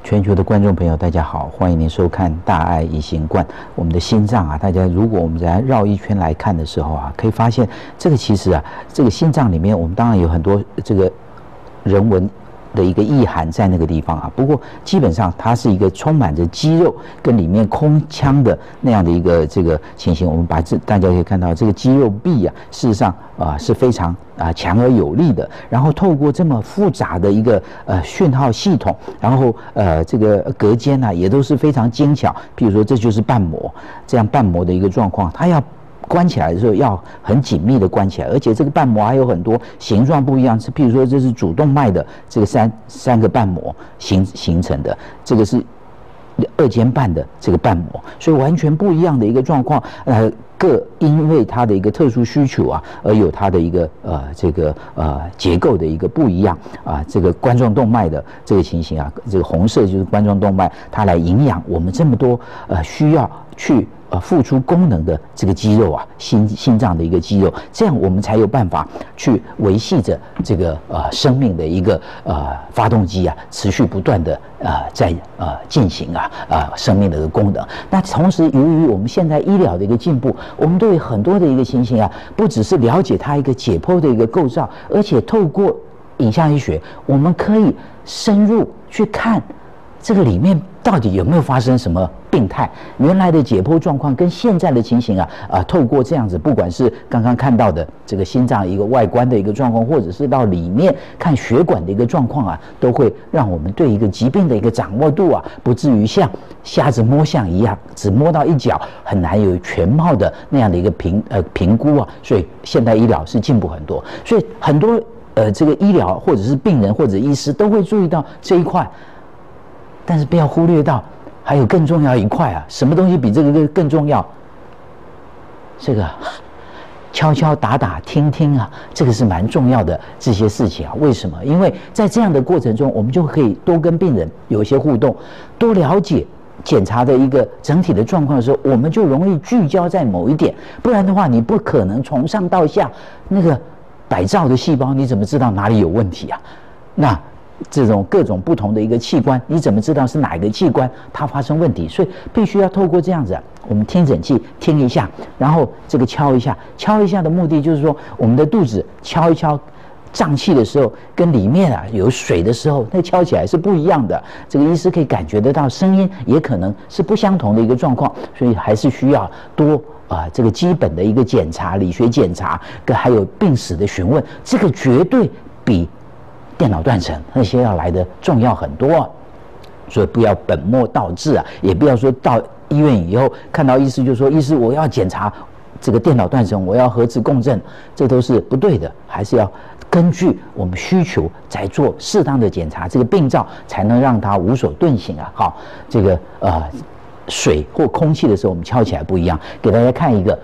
全球的观众朋友，大家好，欢迎您收看《大爱一行观》。我们的心脏啊，大家如果我们在绕一圈来看的时候啊，可以发现这个其实啊，这个心脏里面，我们当然有很多这个人文的一个意涵在那个地方啊。不过基本上它是一个充满着肌肉跟里面空腔的那样的一个这个情形。我们大家可以看到这个肌肉壁啊，事实上是非常强而有力的。然后透过这么复杂的一个讯号系统，然后这个隔间啊也都是非常精巧。譬如说这就是瓣膜，这样瓣膜的一个状况，它要关起来的时候要很紧密的关起来，而且这个瓣膜还有很多形状不一样，譬如说这是主动脉的这个三个瓣膜形成的，这个是二尖瓣的这个瓣膜，所以完全不一样的一个状况。各因为它的一个特殊需求啊，而有它的一个结构的一个不一样啊。这个冠状动脉的这个情形啊，这个红色就是冠状动脉，它来营养我们这么多需要去付出功能的这个肌肉啊，心脏的一个肌肉，这样我们才有办法去维系着这个生命的一个发动机啊，持续不断的在进行生命的一个功能。那同时由于我们现在医疗的一个进步，我们对很多的一个情形啊，不只是了解它一个解剖的一个构造，而且透过影像医学，我们可以深入去看这个里面到底有没有发生什么病态？原来的解剖状况跟现在的情形透过这样子，不管是刚刚看到的这个心脏一个外观的一个状况，或者是到里面看血管的一个状况都会让我们对一个疾病的一个掌握度不至于像瞎子摸象一样，只摸到一角，很难有全貌的那样的一个评估所以现代医疗是进步很多，所以很多这个医疗或者是病人或者医师都会注意到这一块。但是不要忽略到还有更重要一块什么东西比这个更重要？这个敲敲打打听听这个是蛮重要的这些事情为什么？因为在这样的过程中，我们就可以多跟病人有一些互动，多了解检查的一个整体的状况的时候，我们就容易聚焦在某一点。不然的话，你不可能从上到下那个100兆的细胞，你怎么知道哪里有问题那这种各种不同的一个器官，你怎么知道是哪一个器官它发生问题？所以必须要透过这样子我们听诊器听一下，然后这个敲一下的目的就是说，我们的肚子敲一敲胀气的时候，跟里面有水的时候，那敲起来是不一样的。这个医师可以感觉得到，声音也可能是不相同的一个状况，所以还是需要多这个基本的一个检查，理学检查跟还有病史的询问，这个绝对比电脑断层那些要来的重要很多所以不要本末倒置也不要说到医院以后看到医师就说医师我要检查这个电脑断层，我要核磁共振，这都是不对的，还是要根据我们需求再做适当的检查，这个病灶才能让它无所遁形好，这个水或空气的时候我们敲起来不一样。给大家看一个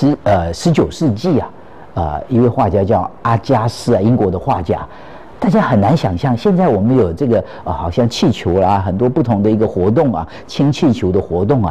19世纪一位画家叫阿加斯英国的画家。大家很难想象，现在我们有这个好像气球啦，很多不同的一个活动氢气球的活动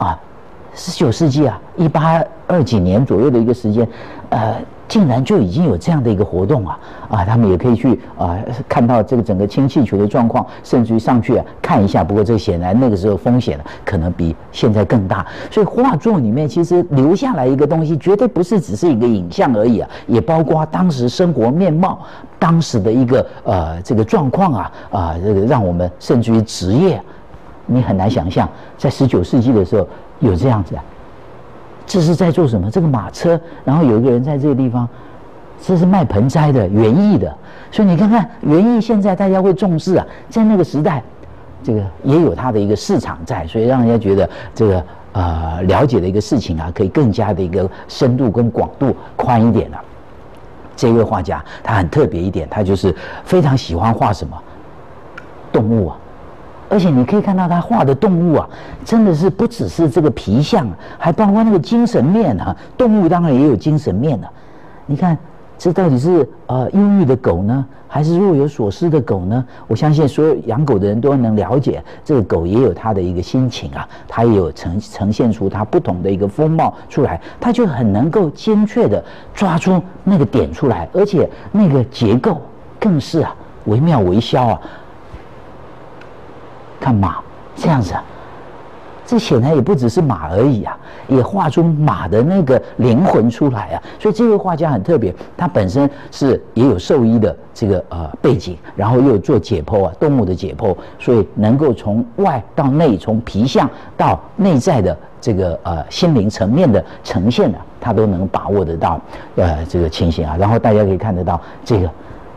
19世纪1820几年左右的一个时间，竟然就已经有这样的一个活动他们也可以去看到这个整个氢气球的状况，甚至于上去看一下。不过这显然那个时候风险可能比现在更大，所以画作里面其实留下来一个东西，绝对不是只是一个影像而已也包括当时生活面貌，当时的一个这个状况这个让我们甚至于职业，你很难想象在19世纪的时候有这样子这是在做什么？这个马车，然后有一个人在这个地方，这是卖盆栽的，园艺的。所以你看看园艺，现在大家会重视在那个时代，这个也有它的一个市场在，所以让人家觉得这个了解的一个事情可以更加的一个深度跟广度宽一点这位画家他很特别一点，他就是非常喜欢画什么动物而且你可以看到他画的动物真的是不只是这个皮相，还包括那个精神面动物当然也有精神面你看这到底是忧郁的狗呢，还是若有所思的狗呢？我相信所有养狗的人都能了解，这个狗也有它的一个心情它也有呈现出它不同的一个风貌出来，它就很能够精确的抓出那个点出来，而且那个结构更是惟妙惟肖看马这样子啊。这显然也不只是马而已啊，也画出马的那个灵魂出来啊。所以这位画家很特别，他本身是也有兽医的这个背景，然后又有做解剖啊，动物的解剖，所以能够从外到内，从皮相到内在的这个心灵层面的呈现啊，他都能把握得到这个情形啊。然后大家可以看得到，这个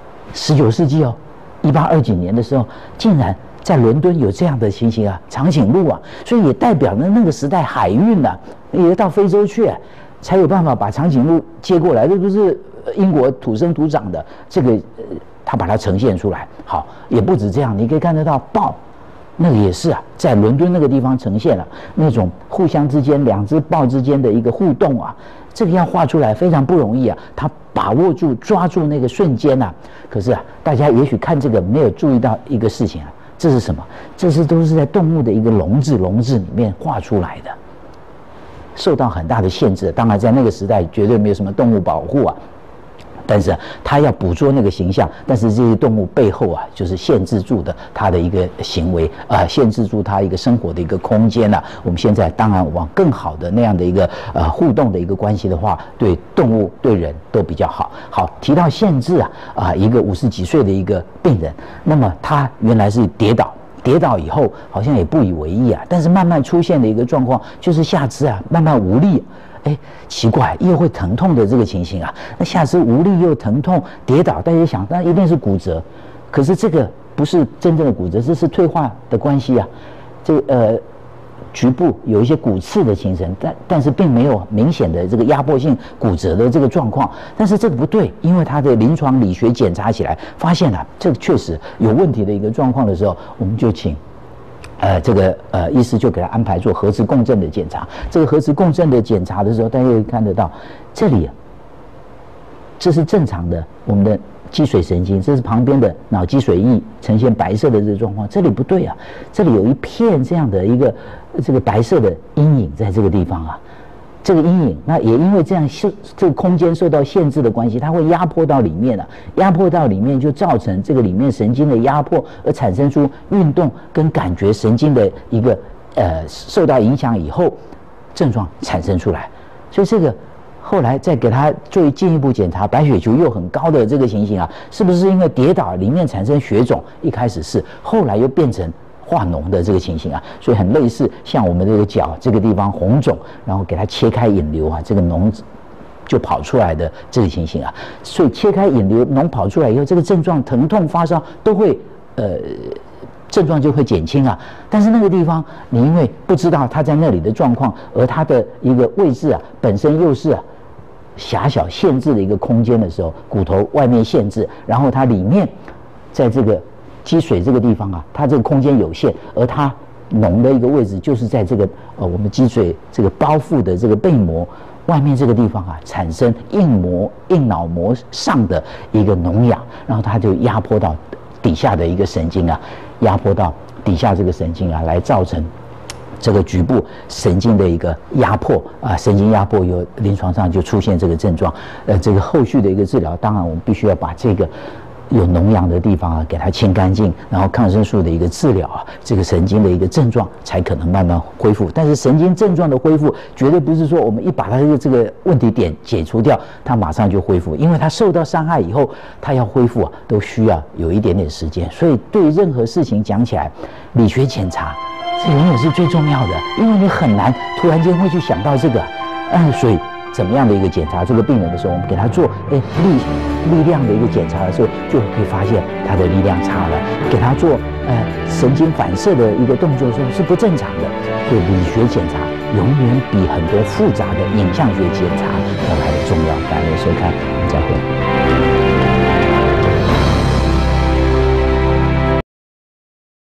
19世纪1820几年的时候，竟然在伦敦有这样的情形啊，长颈鹿啊，所以也代表了那个时代海运啊，也到非洲去，才有办法把长颈鹿接过来，这不是英国土生土长的这个，他把它呈现出来。好，也不止这样，你可以看得到豹，那个也是啊，在伦敦那个地方呈现了那种互相之间两只豹之间的一个互动啊，这个要画出来非常不容易啊，他把握住抓住那个瞬间啊。可是啊，大家也许看这个没有注意到一个事情啊。这是什么？这都是在动物的一个笼子里面画出来的，受到很大的限制。当然，在那个时代绝对没有什么动物保护啊，但是他要捕捉那个形象，但是这些动物背后啊，就是限制住的他的一个行为限制住他一个生活的一个空间啊。我们现在当然往更好的那样的一个互动的一个关系的话，对动物对人都比较好。好，提到限制一个50几岁的一个病人，那么他原来是跌倒以后好像也不以为意啊，但是慢慢出现的一个状况就是下肢慢慢无力。奇怪，又会疼痛的这个情形啊，那下肢无力又疼痛，跌倒，大家想，那一定是骨折，可是这个不是真正的骨折，这是退化的关系啊。这局部有一些骨刺的形成，但是并没有明显的这个压迫性骨折的这个状况。但是这个不对，因为他的临床理学检查起来发现这个确实有问题的一个状况的时候，我们就请。医师就给他安排做核磁共振的检查。这个核磁共振的检查的时候，大家可以看得到，这里这是正常的我们的脊髓神经，这是旁边的脑脊髓液呈现白色的这个状况。这里不对啊，这里有一片这样的一个这个白色的阴影在这个地方啊。这个阴影，那也因为这样这个空间受到限制的关系，它会压迫到里面压迫到里面就造成这个里面神经的压迫，而产生出运动跟感觉神经的一个受到影响以后症状产生出来。所以这个后来再给他做进一步检查，白血球又很高的这个情形是不是因为跌倒里面产生血肿？一开始是，后来又变成化脓的这个情形所以很类似像我们这个脚这个地方红肿，然后给它切开引流这个脓就跑出来的这个情形所以切开引流，脓跑出来以后，这个症状疼痛发烧都会症状就会减轻但是那个地方你因为不知道它在那里的状况，而它的一个位置本身又是狭小限制的一个空间的时候，骨头外面限制，然后它里面在这个脊髓这个地方它这个空间有限，而它脓的一个位置就是在这个我们脊髓这个包覆的这个背膜外面这个地方产生硬脑膜上的一个脓疡，然后它就压迫到底下的一个神经压迫到底下这个神经来造成这个局部神经的一个压迫神经压迫，有临床上就出现这个症状。这个后续的一个治疗，当然我们必须要把这个有脓疡的地方给它清干净，然后抗生素的一个治疗这个神经的一个症状才可能慢慢恢复。但是神经症状的恢复绝对不是说我们一把它这个问题点解除掉，它马上就恢复，因为它受到伤害以后，它要恢复都需要有一点点时间。所以对任何事情讲起来，理学检查这永远是最重要的，因为你很难突然间会去想到这个所以怎么样的一个检查这个病人的时候，我们给他做力量的一个检查的时候，就可以发现他的力量差了。给他做神经反射的一个动作的时候是不正常的。所以理学检查永远比很多复杂的影像学检查要来的重要。感谢收看，我们再会。